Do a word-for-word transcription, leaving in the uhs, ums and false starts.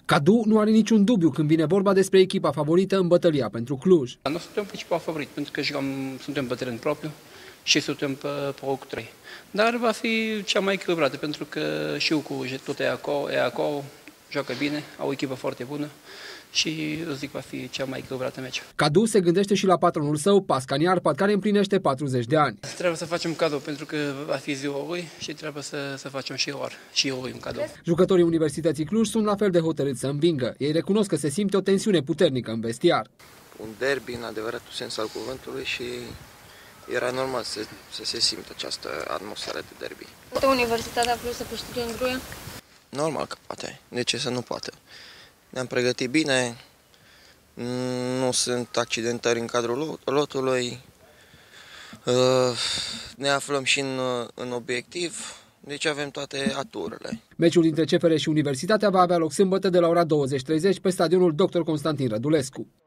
Cadu nu are niciun dubiu când vine vorba despre echipa favorită în bătălia pentru Cluj. Noi suntem principal favorit, pentru că jucăm, suntem pe teren propriu și suntem pe, pe locul trei. Dar va fi cea mai echilibrată, pentru că și eu cu tot e acolo, e acolo, joacă bine, au o echipă foarte bună și eu zic va fi cea mai echilibrată meci. Cadu se gândește și la patronul său, Pascal Iarpat, care împlinește patruzeci de ani. Trebuie să facem cadou, pentru că va fi ziua lui și trebuie să, să facem și lor, și lui un cadou. Jucătorii Universității Cluj sunt la fel de hotărâți să învingă. Ei recunosc că se simte o tensiune puternică în vestiar. Un derby în adevăratul sens al cuvântului și era normal să, să se simtă această atmosferă de derby. Poate Universitatea Cluj să câștige în Gruia? Normal că poate. De ce să nu poată? Ne-am pregătit bine, nu sunt accidentări în cadrul lotului, ne aflăm și în, în obiectiv, deci avem toate aturile. Meciul dintre C F R și Universitatea va avea loc sâmbătă de la ora douăzeci și treizeci pe stadionul doctor Constantin Rădulescu.